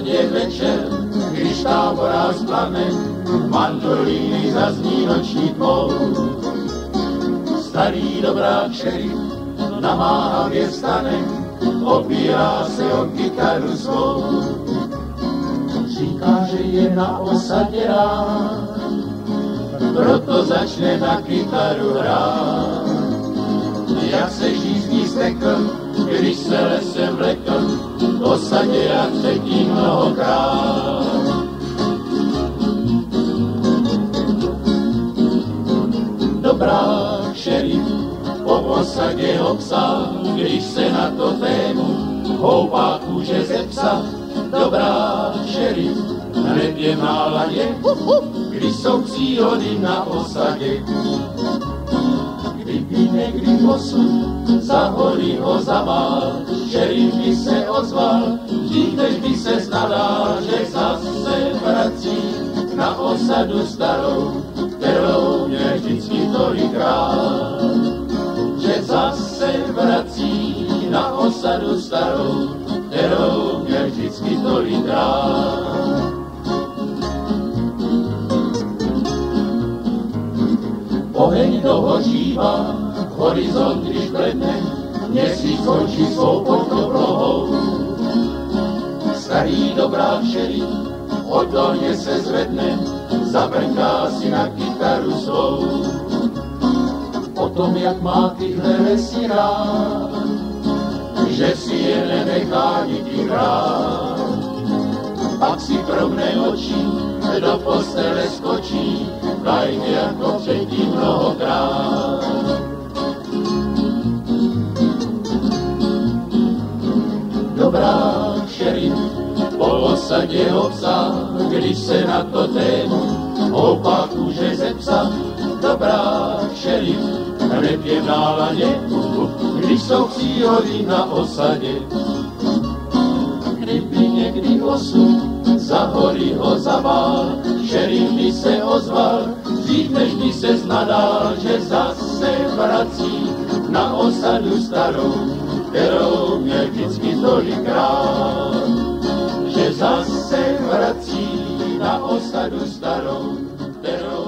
osadě večer, když táborář plane, mandolíny zazní noční tmou. Starý dobrák šerif namáhavě vstane, opírá se o kytaru svou. Říká, že je na osadě rád, proto začne na kytaru hrát. Jak se žízní stekl, když se lesem vlekl, v osadě jak předtím mnohokrát. Dobrák šerif po osadě ho psal, když se na to tému houpá kůže ze psa. Dobrák šerif hned je náladě, když jsou příhody na osadě. Kdyby někdy osud za hory ho zavál, šerif by se ozval, dřív než by se znadal, že zase vrací na osadu starou, kterou měl vždycky tolikrát. Že zase vrací na osadu starou, kterou měl vždycky tolikrát. Oheň dohořívá, horizont když bledne, měsíc končí svou podoblohou. Starý dobrák šerif odolně se zvedne, zabrnká si na kytaru svou. O tom, jak má tyhle lesy rád, že si je nenechá nikdy hrát. Pak si promne oči, do postele skočí, tajně jako předtím mnohokrát. Dobrák šerif po osadě ho psal, když se na to tému houpá kůže ze psa. Dobrák šerif hned je v náladě, když jsou příhody na osadě. Kdyby někdy osud za hory ho zavál, šerif by se ozval, dřív než by se znadal, že zase vrací na osadu starou, kterou měl vždycky tolikrát. Že zase vrací na osadu starou, kterou